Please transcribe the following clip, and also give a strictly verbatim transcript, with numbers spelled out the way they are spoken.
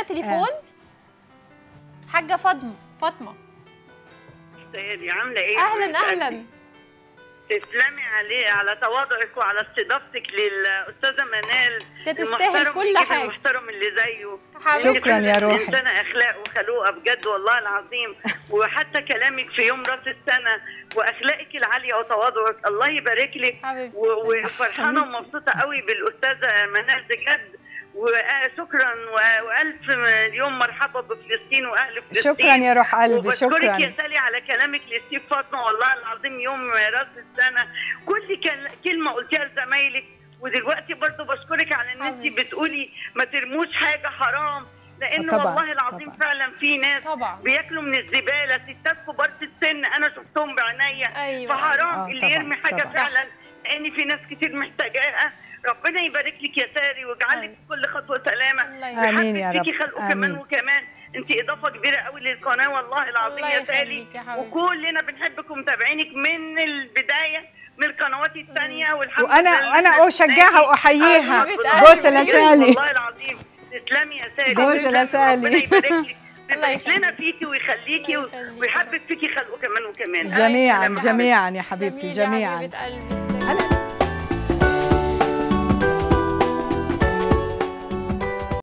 تليفون حاجه فاطمه. فاطمه سيدي عامله ايه؟ اهلا اهلا. تسلمي عليه على تواضعك وعلى استضافتك للاستاذه منال. تستاهل كل حاجه. المحترم اللي زيه. شكرا يا روحي. انسانه اخلاق وخلوقه بجد والله العظيم. وحتى كلامك في يوم راس السنه واخلاقك العاليه وتواضعك الله يبارك لك. وفرحانه ومبسوطه قوي بالاستاذه منال بجد. وشكرا والف مليون مرحبا بفلسطين واهل فلسطين. شكرا يا روح قلبي. شكرا. وبشكرك يا سالي على كلامك لستيف فاطمه والله العظيم يوم راس السنه كل كلمه قلتيها لزمايلك. ودلوقتي برضو بشكرك على ان انت بتقولي ما ترموش حاجه حرام لانه طبعًا. والله العظيم طبعًا. فعلا في ناس طبعًا. بياكلوا من الزباله ستات كبار في السن انا شفتهم بعناية. أيوة. فحرام آه اللي طبعًا. يرمي حاجه طبعًا. فعلا لان في ناس كتير محتاجاها. ربنا يبارك لك يا ساري ويجعلك في كل خطوه سلامه. امين يا رب. فيكي خلقه كمان وكمان انت اضافه كبيره قوي للقناه والله العظيم يا سالي. وكلنا بنحبك ومتابعينك من البدايه من القنوات الثانيه والحمد لله. وانا انا اشجعها واحييها. بوسه لسالي والله العظيم. تسلمي يا سالي. بوسه لسالي. ربنا يبارك لك. يبارك لنا فيكي ويخليكي ويحبب فيكي خلقه كمان وكمان. جميعا جميعا يا حبيبتي جميعا.